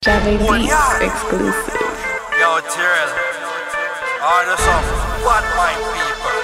Beats exclusive. Yo, Terell, all the stuff, Badmine people.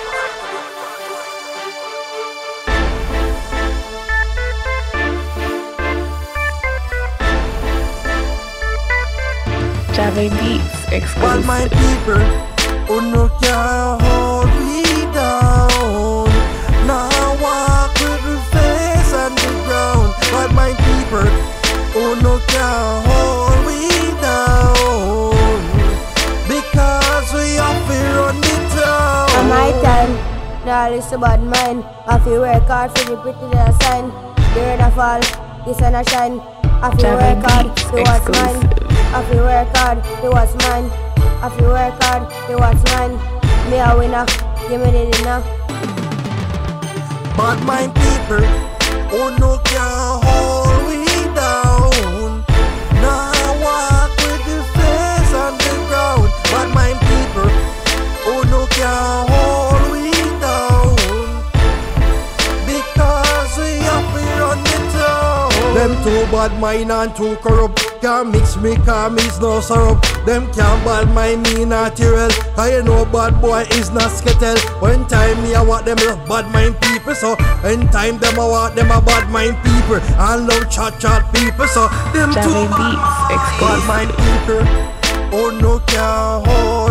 Beats exclusive. Badmine people, who no can hold me down. Now walk with the face on the ground. Badmine people, who no can hold me down. Because we have to run the town. On my time, now it's a bad mind. I feel work hard for the pretty little sign. The rain a fall, the sun a shine. I feel work hard, do what's mine. I feel work hard, do what's mine. I feel work hard, do what's mine. Me a winner, give me the dinner. Badmine people, who no can hold me down. Now walk with the face on the ground. Badmine people, who no can hold me down. Because we have to run the town. Them too bad mind and too corrupt. Can't mix me, cause me's no syrup. Them can't bad mind me, not Terell. Cause you know bad boy is not skittle. When time me I want them love bad mind people. So in time them I want them a bad mind people. And love chat people. So them too Beats exclusive. bad mind people. Oh no can hold